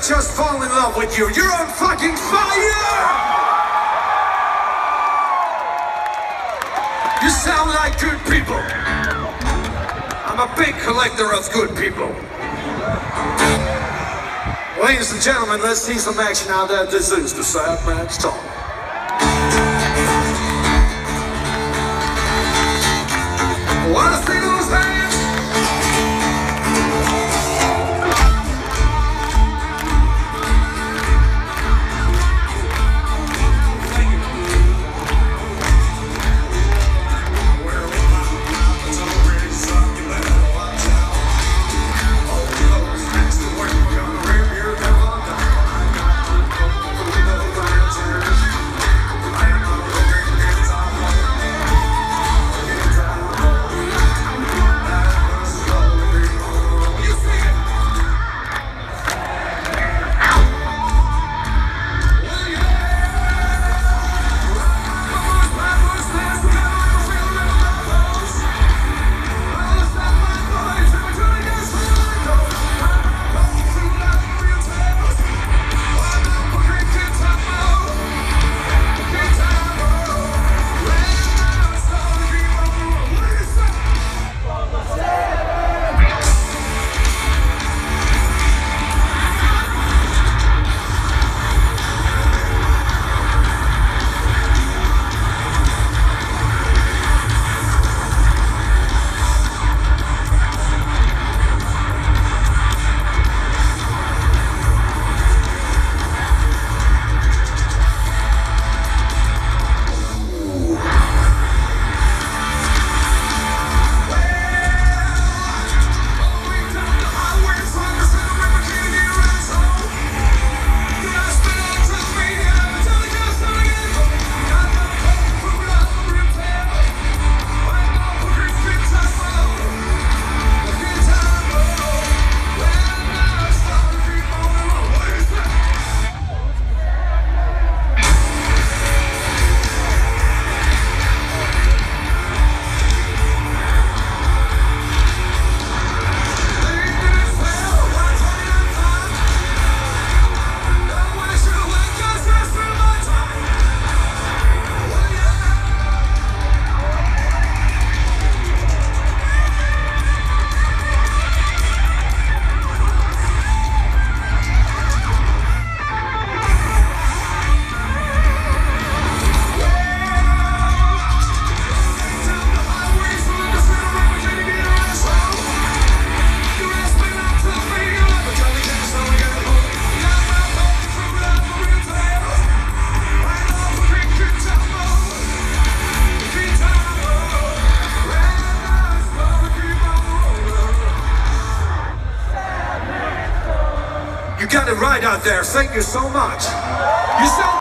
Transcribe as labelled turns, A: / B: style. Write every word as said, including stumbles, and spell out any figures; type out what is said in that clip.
A: not just fall in love with you, you're on fucking fire! You sound like good people. I'm a big collector of good people. Ladies and gentlemen, let's see some action out there. This is the Sad Man's Talk. Wanna see those hands? You got it right out there. Thank you so much. You sound